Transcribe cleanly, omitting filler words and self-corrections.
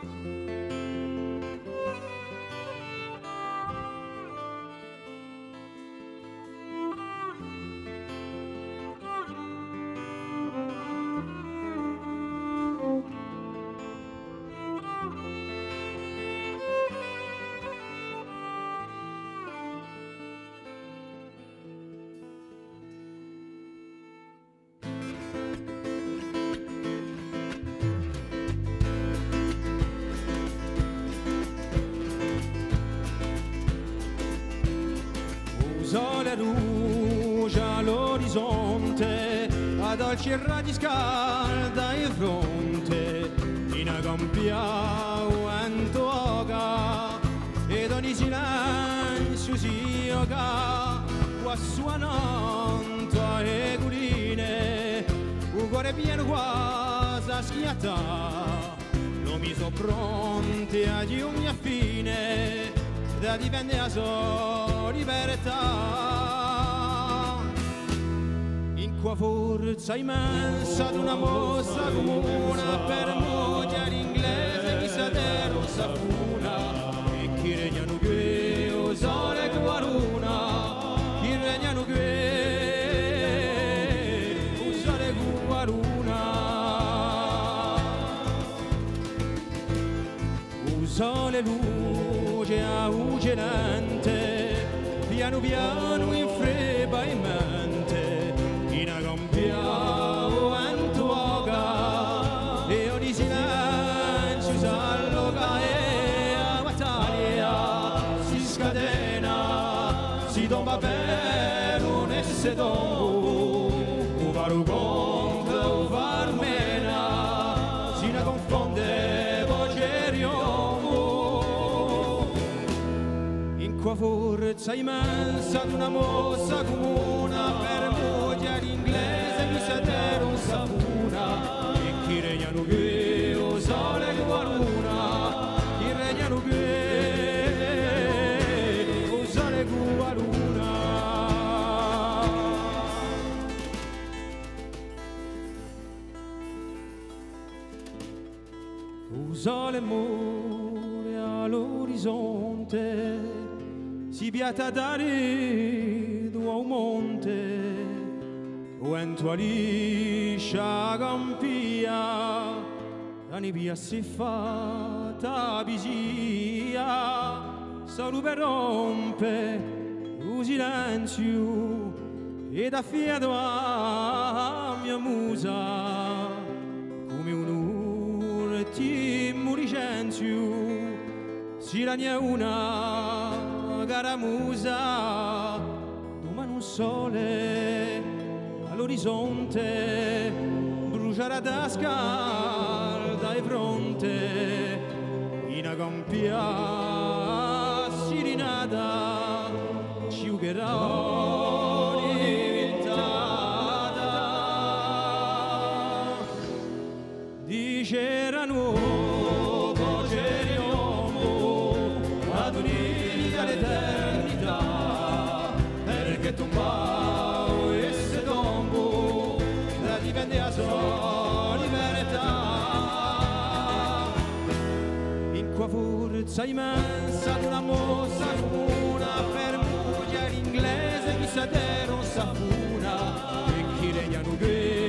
Sole luce all'orizzonte, a dolci raggi scalda il fronte, in a campia vento oga, ed ogni silenzio si oga, qua suonando le culine, un cuore pieno quasi a schiatta, non mi so pronti a di ogni affine, da dipende la sua libertà. In qua forza immensa d'una mossa comune per molti all'inglese chi sa terra sa funa e chi regnano qui o sole guaruna chi regnano qui o sole guaruna o sole luce augelante, piano piano in freba in mente, in a campia vento oga, e ogni silenzio s'alloga e a battaglia si scatena, si tomba per un esse tombo, o varu conta o varmena, si ne confonde voce riombo. Qua forza immensa d'una mossa comune per molti all'inglese mi sa terra un sapuna e chi regnano qui o sole guaruna chi regnano qui o sole guaruna o sole muore all'orizzonte si piata dare due monte, vento aliscia campia, la nebbia si fa tabisia, solo per rompe il silenzio ed affiato a mia musa, come un'ultimo licenzio, si ragna una caramusa, domani un sole all'orizzonte, bruciare da scalda e fronte, in a campia sirinata, ciucherò diventata, diceranno l'eternità perché tombao e se tombo da dipende la sua libertà in qua forza immensa d'una mossa comune per molti all'inglese chi sa terra non sa funa e chi regnano qui